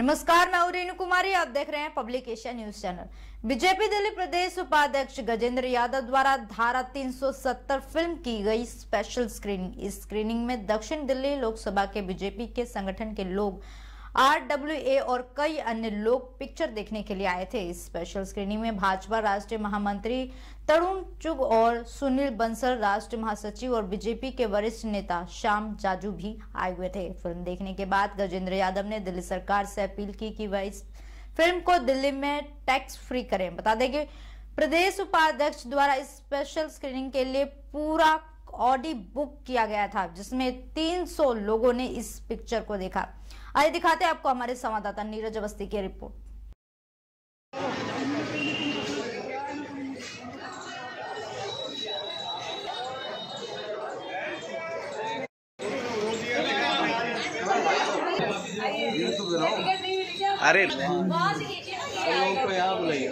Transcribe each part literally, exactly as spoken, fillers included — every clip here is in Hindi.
नमस्कार, मैं हूं रेणु कुमारी। आप देख रहे हैं public Asia news channel. BJP Delhi प्रदेश उपाध्यक्ष गजेंद्र यादव द्वारा धारा तीन सौ सत्तर फिल्म की गई स्पेशल स्क्रीनिंग। इस स्क्रीनिंग में दक्षिण दिल्ली लोकसभा के बीजेपी के संगठन के लोग, आर डब्ल्यू ए और कई अन्य लोग पिक्चर देखने के लिए आए थे। इस स्पेशल स्क्रीनिंग में भाजपा राष्ट्रीय महामंत्री तरुण चुग और सुनील बंसल, राष्ट्रीय महासचिव और बीजेपी के वरिष्ठ नेता श्याम जाजू भी आए हुए थे। फिल्म देखने के बाद गजेंद्र यादव ने दिल्ली सरकार से अपील की कि वह इस फिल्म को दिल्ली में टैक्स फ्री करें। बता दें कि प्रदेश उपाध्यक्ष द्वारा इस स्पेशल स्क्रीनिंग के लिए पूरा ऑडी बुक किया गया था, जिसमें तीन सौ लोगों ने इस पिक्चर को देखा। आइए दिखाते हैं आपको हमारे संवाददाता नीरज अवस्थी की रिपोर्ट। अरे को यहाँ बुलाइए।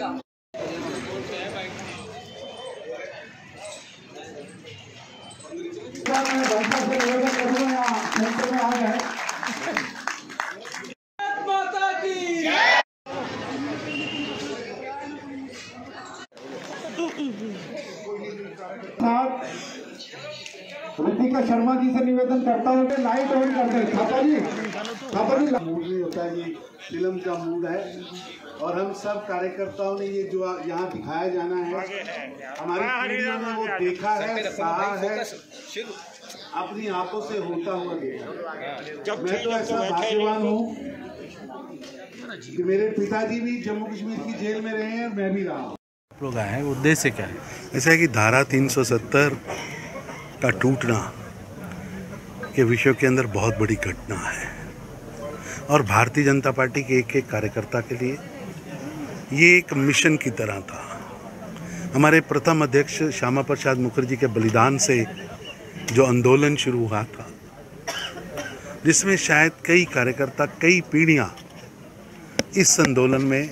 ऋतिका शर्मा जी से निवेदन करता हूँ कि लाइट ऑन कर दें। थापा जी, थापा जी, मूड नहीं होता है, ये फिल्म का मूड है और हम सब कार्यकर्ताओं ने ये जो यहाँ दिखाया जाना है, हमारी पीढ़ियों ने वो देखा है, सहा है, अपनी आंखों से होता हुआ देखा। मैं तो ऐसा भाग्यवान हूँ कि मेरे पिताजी भी जम्मू कश्मीर की जेल में रहे हैं और मैं भी रहा हूँ। लोग आए हैं, उद्देश्य क्या है? ऐसा है कि धारा तीन सौ सत्तर का टूटना के विषय के अंदर बहुत बड़ी घटना है और भारतीय जनता पार्टी के एक एक कार्यकर्ता के लिए ये एक मिशन की तरह था। हमारे प्रथम अध्यक्ष श्यामा प्रसाद मुखर्जी के बलिदान से जो आंदोलन शुरू हुआ था, जिसमें शायद कई कार्यकर्ता, कई पीढ़ियां इस आंदोलन में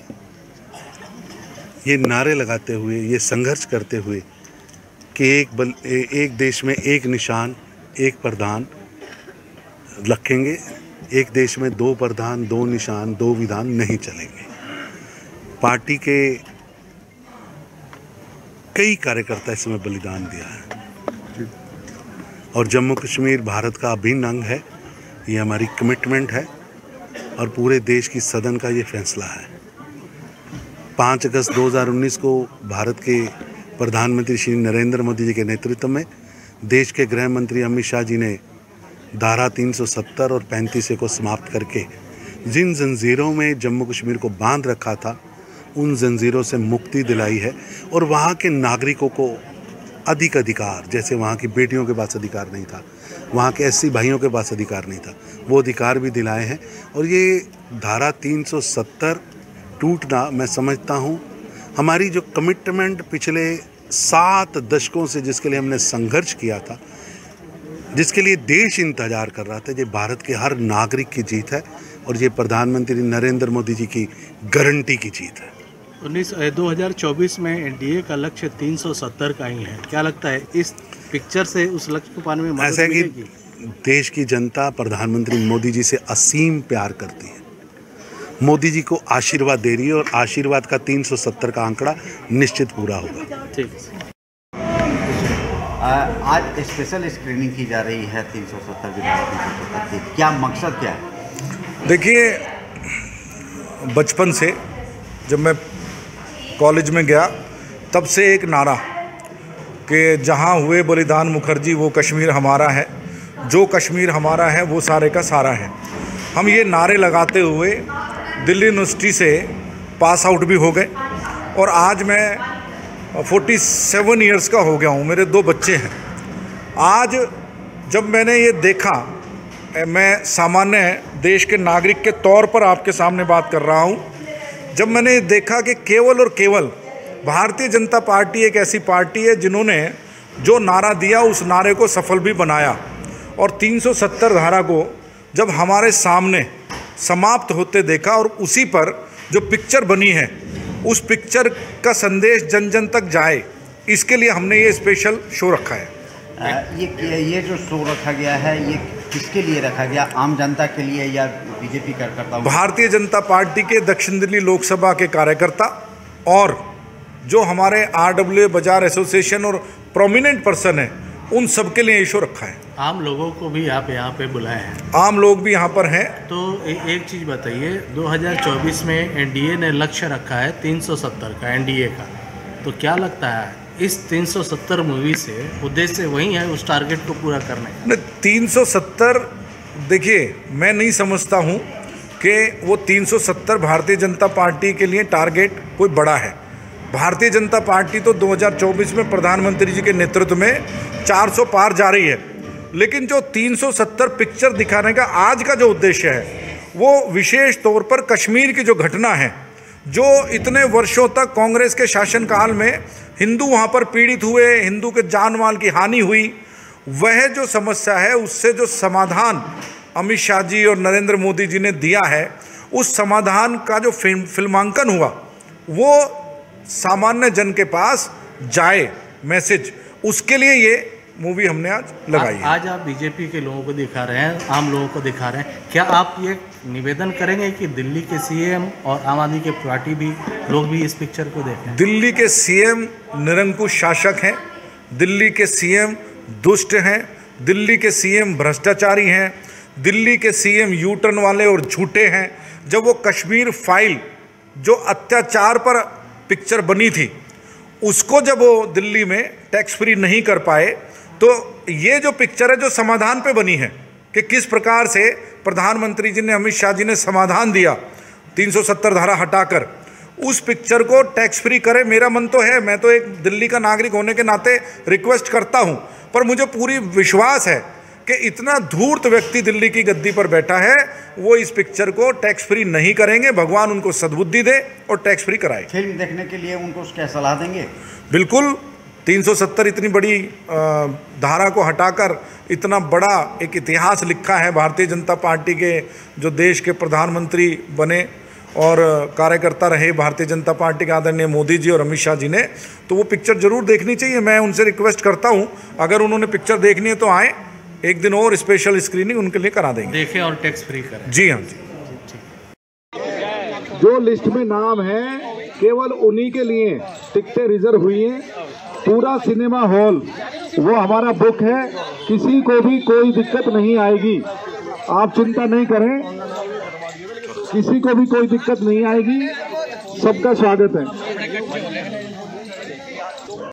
ये नारे लगाते हुए, ये संघर्ष करते हुए कि एक बल एक देश में एक निशान, एक प्रधान रखेंगे, एक देश में दो प्रधान, दो निशान, दो विधान नहीं चलेंगे। पार्टी के कई कार्यकर्ता इसमें बलिदान दिया है और जम्मू कश्मीर भारत का अभिन्न अंग है। ये हमारी कमिटमेंट है और पूरे देश की सदन का ये फैसला है। पाँच अगस्त दो हज़ार उन्नीस को भारत के प्रधानमंत्री श्री नरेंद्र मोदी जी के नेतृत्व में देश के गृह मंत्री अमित शाह जी ने धारा तीन सौ सत्तर और पैंतीस को समाप्त करके जिन जंजीरों में जम्मू कश्मीर को बांध रखा था, उन जंजीरों से मुक्ति दिलाई है और वहाँ के नागरिकों को अधिक अधिकार, जैसे वहाँ की बेटियों के पास अधिकार नहीं था, वहाँ के एससी भाइयों के पास अधिकार नहीं था, वो अधिकार भी दिलाए हैं। और ये धारा तीन सौ सत्तर टूटना, मैं समझता हूँ हमारी जो कमिटमेंट पिछले सात दशकों से जिसके लिए हमने संघर्ष किया था, जिसके लिए देश इंतजार कर रहा था, ये भारत के हर नागरिक की जीत है और ये प्रधानमंत्री नरेंद्र मोदी जी की गारंटी की जीत है। उन्नीस दो हज़ार चौबीस में एनडीए का लक्ष्य तीन सौ सत्तर का ही है। क्या लगता है इस पिक्चर से उस लक्ष्य को पाने में मदद ऐसा है कि मिलेगी? देश की जनता प्रधानमंत्री मोदी जी से असीम प्यार करती है, मोदी जी को आशीर्वाद दे रही है और आशीर्वाद का तीन सौ सत्तर का आंकड़ा निश्चित पूरा होगा। ठीक। आज स्पेशल स्क्रीनिंग की जा रही है तीन सौ सत्तर की धारा तीन सौ सत्तर की, क्या मकसद क्या है? देखिए, बचपन से जब मैं कॉलेज में गया तब से एक नारा कि जहाँ हुए बलिदान मुखर्जी वो कश्मीर हमारा है, जो कश्मीर हमारा है वो सारे का सारा है। हम ये नारे लगाते हुए दिल्ली यूनिवर्सिटी से पास आउट भी हो गए और आज मैं सैंतालीस इयर्स का हो गया हूँ। मेरे दो बच्चे हैं। आज जब मैंने ये देखा, मैं सामान्य देश के नागरिक के तौर पर आपके सामने बात कर रहा हूँ, जब मैंने ये देखा कि केवल और केवल भारतीय जनता पार्टी एक ऐसी पार्टी है जिन्होंने जो नारा दिया उस नारे को सफल भी बनाया और तीन सौ सत्तर धारा को जब हमारे सामने समाप्त होते देखा और उसी पर जो पिक्चर बनी है, उस पिक्चर का संदेश जन जन तक जाए, इसके लिए हमने ये स्पेशल शो रखा है। आ, ये ये जो शो रखा गया है, ये किसके लिए रखा गया? आम जनता के लिए या बीजेपी कार्यकर्ता? भारतीय जनता पार्टी के दक्षिण दिल्ली लोकसभा के कार्यकर्ता और जो हमारे आरडब्ल्यूए बाजार एसोसिएशन और प्रोमिनेंट पर्सन है, उन सब के लिए इशू रखा है। आम लोगों को भी आप यहाँ पे बुलाए हैं? आम लोग भी यहाँ पर हैं। तो ए, एक चीज़ बताइए, दो हज़ार चौबीस में एनडीए ने लक्ष्य रखा है तीन सौ सत्तर का, एनडीए का, तो क्या लगता है इस तीन सौ सत्तर मूवी से उद्देश्य वही है उस टारगेट को पूरा करने का? तीन सौ सत्तर, देखिए मैं नहीं समझता हूँ कि वो तीन सौ सत्तर भारतीय जनता पार्टी के लिए टारगेट कोई बड़ा है। भारतीय जनता पार्टी तो दो हज़ार चौबीस में प्रधानमंत्री जी के नेतृत्व में चार सौ पार जा रही है, लेकिन जो तीन सौ सत्तर पिक्चर दिखाने का आज का जो उद्देश्य है वो विशेष तौर पर कश्मीर की जो घटना है, जो इतने वर्षों तक कांग्रेस के शासनकाल में हिंदू वहाँ पर पीड़ित हुए, हिंदू के जान माल की हानि हुई, वह जो समस्या है उससे जो समाधान अमित शाह जी और नरेंद्र मोदी जी ने दिया है, उस समाधान का जो फिल्म फिल्मांकन हुआ वो सामान्य जन के पास जाए मैसेज, उसके लिए ये मूवी हमने आज लगाई है। आज आप बीजेपी के लोगों को दिखा रहे हैं, आम लोगों को दिखा रहे हैं, क्या आप ये निवेदन करेंगे कि दिल्ली के सीएम और आम आदमी के पार्टी भी लोग भी इस पिक्चर को देखें? दिल्ली के सीएम निरंकुश शासक हैं, दिल्ली के सीएम दुष्ट हैं, दिल्ली के सीएम भ्रष्टाचारी हैं, दिल्ली के सीएम यू टर्न वाले और झूठे हैं। जब वो कश्मीर फाइल जो अत्याचार पर पिक्चर बनी थी, उसको जब वो दिल्ली में टैक्स फ्री नहीं कर पाए, तो ये जो पिक्चर है जो समाधान पे बनी है कि किस प्रकार से प्रधानमंत्री जी ने, अमित शाह जी ने समाधान दिया तीन सौ सत्तर धारा हटाकर, उस पिक्चर को टैक्स फ्री करे। मेरा मन तो है, मैं तो एक दिल्ली का नागरिक होने के नाते रिक्वेस्ट करता हूँ, पर मुझे पूरी विश्वास है कि इतना धूर्त व्यक्ति दिल्ली की गद्दी पर बैठा है, वो इस पिक्चर को टैक्स फ्री नहीं करेंगे। भगवान उनको सद्बुद्धि दे और टैक्स फ्री कराए। फिल्म देखने के लिए उनको क्या सलाह देंगे? बिल्कुल, तीन सौ सत्तर इतनी बड़ी धारा को हटाकर इतना बड़ा एक इतिहास लिखा है भारतीय जनता पार्टी के, जो देश के प्रधानमंत्री बने और कार्यकर्ता रहे भारतीय जनता पार्टी के आदरणीय मोदी जी और अमित शाह जी ने, तो वो पिक्चर जरूर देखनी चाहिए। मैं उनसे रिक्वेस्ट करता हूँ, अगर उन्होंने पिक्चर देखनी है तो आए, एक दिन और स्पेशल स्क्रीनिंग उनके लिए करा देंगे। देखें और टैक्स फ्री करें। जी हाँ जी। जो लिस्ट में नाम है केवल उन्हीं के लिए टिकटें रिजर्व हुई हैं। पूरा सिनेमा हॉल वो हमारा बुक है, किसी को भी कोई दिक्कत नहीं आएगी, आप चिंता नहीं करें, किसी को भी कोई दिक्कत नहीं आएगी, सबका स्वागत है।